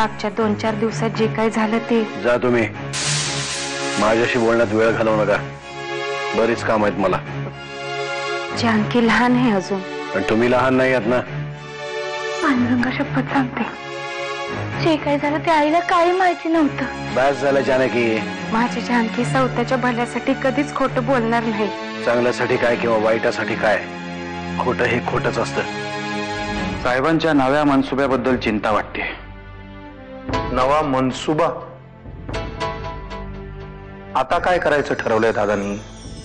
मागच्या 2-4 दिवसात जे काही झालं ते. जा तुम्ही, माझ्याशी बोलण्यात वेळ घालवू नका. बरीच काम आहेत मला. जानकी लहान आहे अजून. पण तुम्ही लहान नाही आहात ना. पांडुरंगा शपथ सांगते, जे काही झालं ते आईला काही माहिती नव्हतं. बस झालं जानकी. माझी जानकी स्वतःच्या भल्यासाठी कधीच खोटं बोलणार नाही. चांगल्यासाठी काय किंवा वाईटासाठी काय, खोटं हे खोटंच असतं. साहेबांच्या नव्या मनसुब्याबद्दल चिंता वाटते. नवा मनसुबा? आता काय करायचं ठरवलंय दादांनी?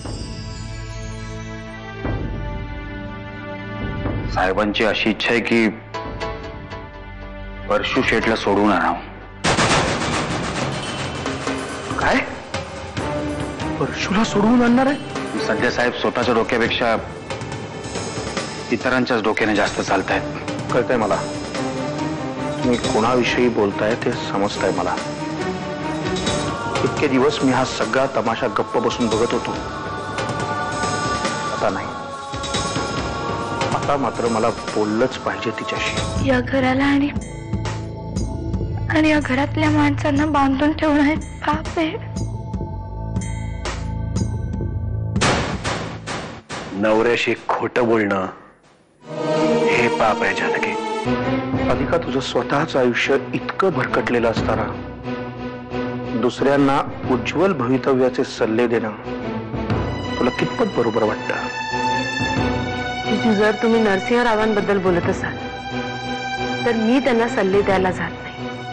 साहेबांची अशी इच्छा आहे की परशु शेठला सोडून आणावं. काय? परशुला सोडवून आणणार आहे? सध्या साहेब स्वतःच्या डोक्यापेक्षा इतरांच्याच डोक्याने जास्त चालतायत. कळतंय मला, तुम्ही कोणाविषयी बोलताय ते समजताय मला. इतके दिवस मी हा सगळा तमाशा गप्प बसून बघत होतो. आता नाही, आता मात्र मला बोललंच पाहिजे तिच्याशी. या घराला आणि या घरातल्या माणसांना बांधून ठेवणं हे पाप आहे. नवऱ्याशी खोटं बोलणं हे पाप आहे जानकी. अधिका तुझं स्वतःचं आयुष्य इतकं भरकटलेलं असताना दुसऱ्यांना उज्ज्वल भवितव्याचे सल्ले देणं तुला कितपत बरोबर वाटतं? जर तुम्ही नरसिंहरावांबद्दल बोलत असाल तर मी त्यांना सल्ले द्यायला जात नाही.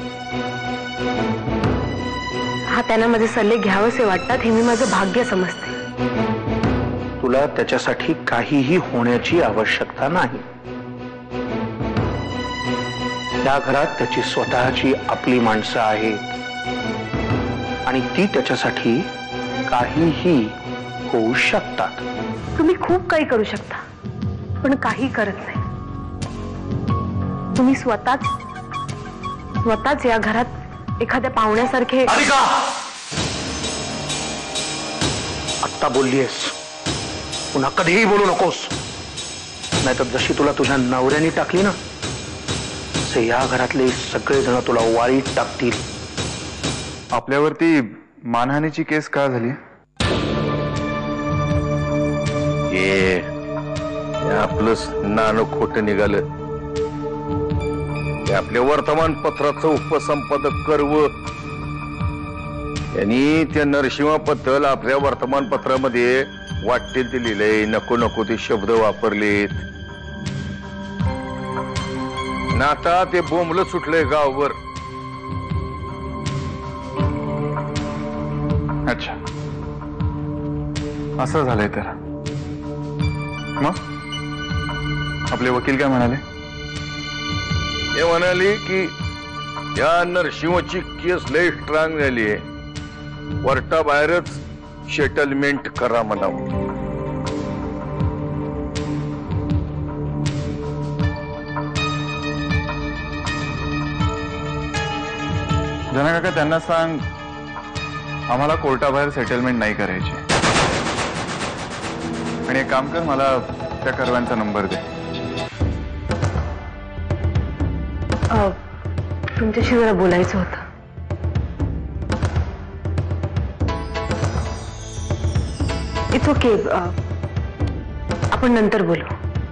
हा, त्यांना माझे सल्ले घ्यावेसे वाटतात हे मी माझं भाग्य समजते. तुला त्याच्यासाठी काहीही होण्याची आवश्यकता नाही. त्या घरात त्याची स्वतःची आपली माणसं आहेत आणि ती त्याच्यासाठी काहीही होऊ शकतात. तुम्ही खूप काही करू शकता पण काही करत नाही. तुम्ही स्वतःच या घरात एखाद्या पाहुण्यासारखे. आत्ता बोललीयस, पुन्हा कधीही बोलू नकोस, नाहीतर जशी तुला तुझ्या नवऱ्याने टाकली ना, तसे या घरातले सगळे जण तुला वाळीत टाकतील. आपल्यावरती मानहानीची केस का झाली? हे आपलंच नाणं खोटं निघालं. आपल्या वर्तमानपत्राचं उपसंपादक कर्व यांनी त्या नरसिंहाबद्दल आपल्या वर्तमानपत्रामध्ये वाटेल ते लिहिलंय, नको नको ते शब्द वापरलेत. नाता ते बोंबलं सुटलंय गावभर. अच्छा, असं झालंय तर मग आपले वकील काय म्हणाले? हे म्हणाले की या नरसिंहाची केस लय स्ट्रॉंग झाली आहे, कोर्टाबाहेरच सेटलमेंट करा म्हणावं. जनकाका, त्यांना सांग आम्हाला कोर्टाबाहेर सेटलमेंट नाही करायची. आणि एक काम कर, मला त्या कर्व्यांचा नंबर दे. तुमच्याशी जरा बोलायचं होतं. इट्स ओके, आपण नंतर बोलू.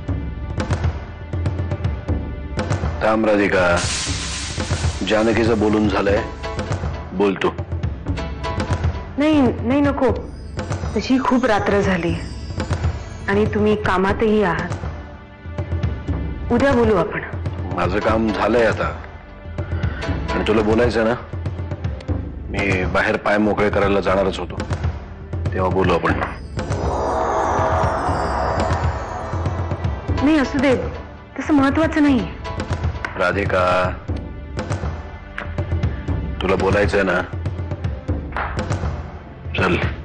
थांब राधिका, जानकीचं बोलून झालंय, बोलतो. नाही नाही, नको. तशी खूप रात्र झाली आणि तुम्ही कामातही आहात. उद्या बोलू आपण. माझं काम झालंय आता, आणि तुला बोलायचं ना, मी बाहेर पाय मोकळे करायला जाणारच होतो, तेव्हा बोलू आपण. नाही, असू दे, तसं महत्वाचं नाही. राधिका, तुला बोलायचंय ना, चल.